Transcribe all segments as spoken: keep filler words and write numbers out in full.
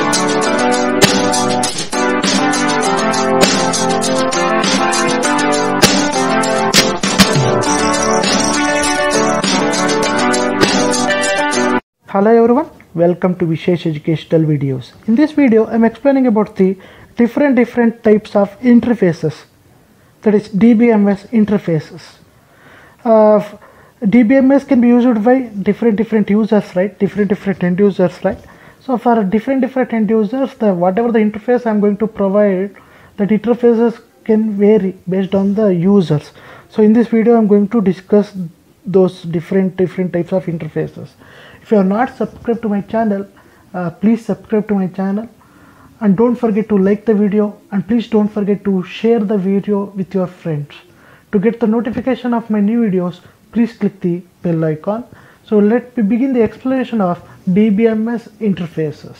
Hello everyone, welcome to Vishesh Educational Videos. In this video, I am explaining about the different different types of interfaces, that is D B M S interfaces. Uh, D B M S can be used by different different users, right? Different different end users, right? So for different different end users, the whatever the interface I am going to provide, that interfaces can vary based on the users. So in this video, I am going to discuss those different different types of interfaces. If you are not subscribed to my channel, uh, please subscribe to my channel, and don't forget to like the video, and please don't forget to share the video with your friends. To get the notification of my new videos, please click the bell icon. So let me begin the explanation of D B M S interfaces.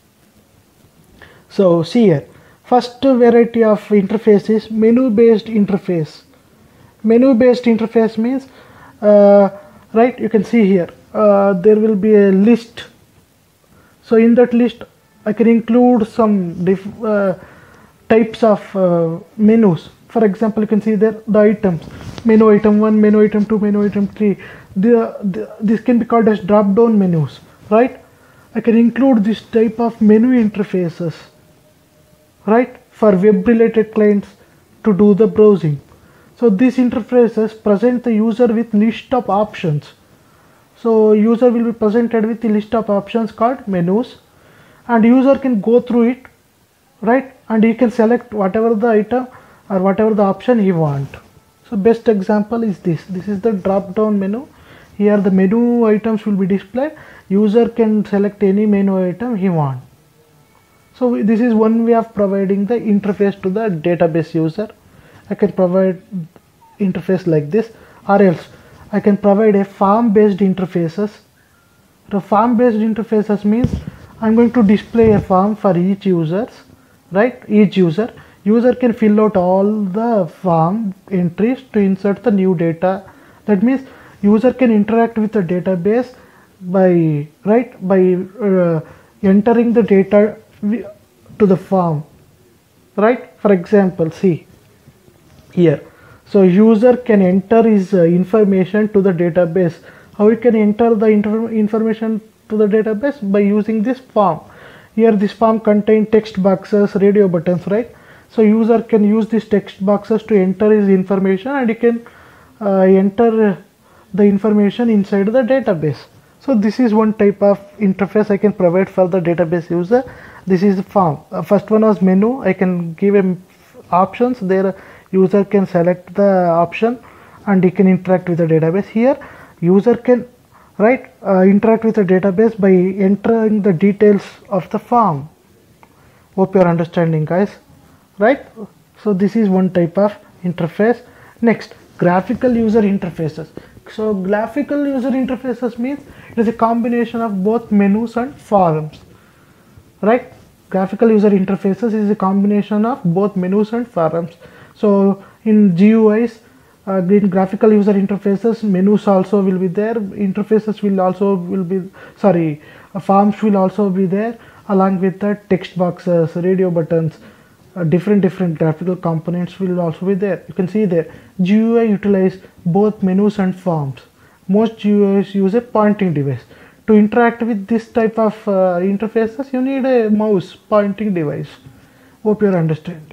So see here, first variety of interface is menu based interface. Menu based interface means uh, right, you can see here uh, there will be a list. So in that list I can include some diff, uh, types of uh, menus. For example, you can see there the items, menu item one, menu item two, menu item three. The, the, this can be called as drop down menus, right? I can include this type of menu interfaces, right, for web related clients to do the browsing. So these interfaces present the user with list of options. So user will be presented with the list of options called menus, and user can go through it, right, and he can select whatever the item or whatever the option he want. So best example is this. This is the drop down menu. Here the menu items will be displayed. User can select any menu item he want. So this is one way of providing the interface to the database user. I can provide interface like this, or else I can provide a form based interfaces. The form based interfaces means I'm going to display a form for each users, right? Each user user can fill out all the form entries to insert the new data. That means user can interact with the database by right by uh, entering the data to the form, right? For example, see here, so user can enter his uh, information to the database. How he can enter the information to the database? By using this form. Here this form contains text boxes, radio buttons, right? So user can use these text boxes to enter his information, and he can uh, enter the information inside the database. So this is one type of interface I can provide for the database user. This is the form. Uh, first one was menu. I can give him options there. User can select the option and he can interact with the database. Here user can right uh, interact with the database by entering the details of the form. Hope you are understanding, guys, right? So this is one type of interface. Next, graphical user interfaces. So graphical user interfaces means it is a combination of both menus and forms, right? Graphical user interfaces is a combination of both menus and forms. So in G U Is, uh, in graphical user interfaces, menus also will be there, interfaces will also will be sorry uh, forms will also be there, along with the text boxes, radio buttons, uh, different different graphical components will also be there. You can see there G U I utilize both menus and forms. Most G U Is use a pointing device. To interact with this type of uh, interfaces, you need a mouse pointing device. Hope you understand.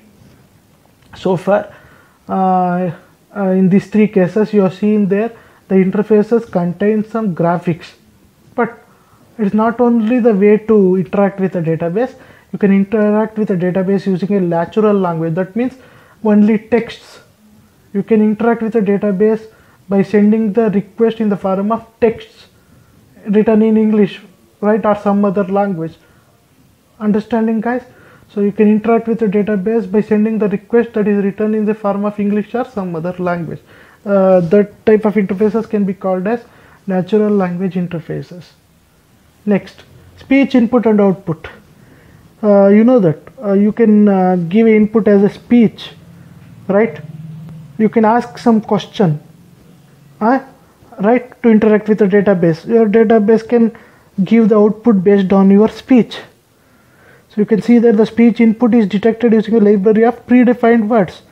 So far uh, uh, in these three cases you have seen there the interfaces contain some graphics, but it is not only the way to interact with the database. You can interact with the database using a natural language. That means only texts. You can interact with the database by sending the request in the form of texts written in English, right, or some other language. Understanding, guys? So you can interact with the database by sending the request that is written in the form of English or some other language. Uh, that type of interfaces can be called as natural language interfaces. Next, speech input and output. Uh, you know that uh, you can uh, give input as a speech, right? You can ask some question, uh, right, to interact with the database. Your database can give the output based on your speech. So you can see that the speech input is detected using a library of predefined words.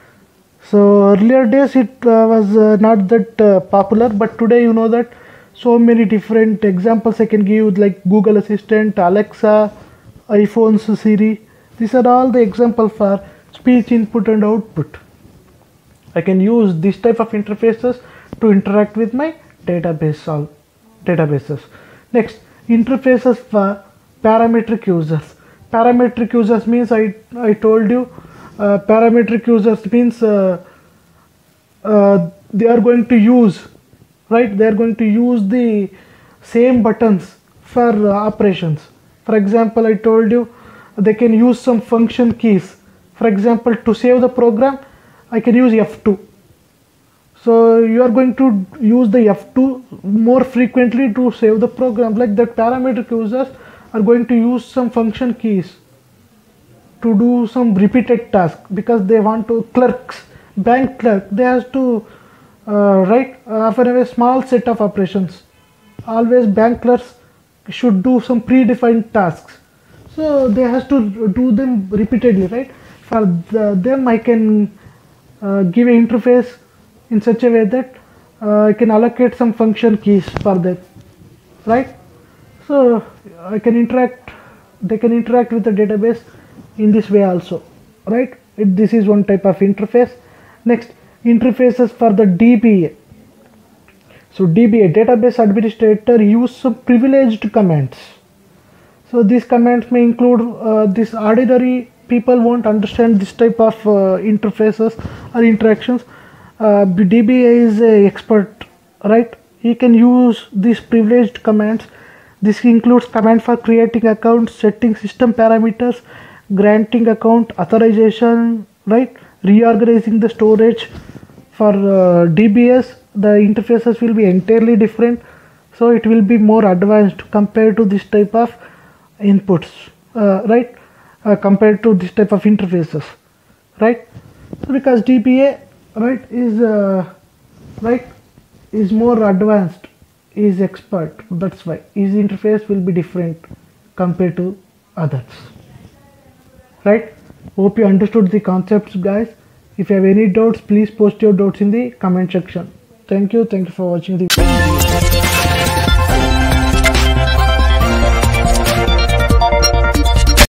So earlier days it uh, was uh, not that uh, popular, but today you know that so many different examples I can give, like Google Assistant, Alexa, iPhones, Siri. These are all the examples for speech input and output. I can use this type of interfaces to interact with my database all databases. Next, interfaces for parametric users. Parametric users means I I told you uh, parametric users means uh, uh, they are going to use right they are going to use the same buttons for uh, operations. For example, I told you they can use some function keys. For example, to save the program I can use F two. So you are going to use the F two more frequently to save the program. Like that, parametric users are going to use some function keys to do some repeated task, because they want to clerks bank clerk they has to uh, write uh, often a small set of operations. Always bank clerks should do some predefined tasks, so they has to do them repeatedly, right? For the, them I can uh, give an interface in such a way that uh, I can allocate some function keys for them, right? So I can interact they can interact with the database in this way also, right? It, this is one type of interface. Next, interfaces for the D B A. So D B A, database administrator, use some privileged commands. So these commands may include uh, this ordinary people won't understand this type of uh, interfaces or interactions. Uh, D B A is a expert, right? He can use these privileged commands. This includes command for creating accounts, setting system parameters, granting account authorization, right? Reorganizing the storage. For uh, D B S, the interfaces will be entirely different, so it will be more advanced compared to this type of inputs, uh, right? Uh, compared to this type of interfaces, right? So because D B A, right, is uh, right is more advanced, is expert, that's why his interface will be different compared to others, right? Hope you understood the concepts, guys. If you have any doubts, please post your doubts in the comment section. Thank you. Thank you for watching the video.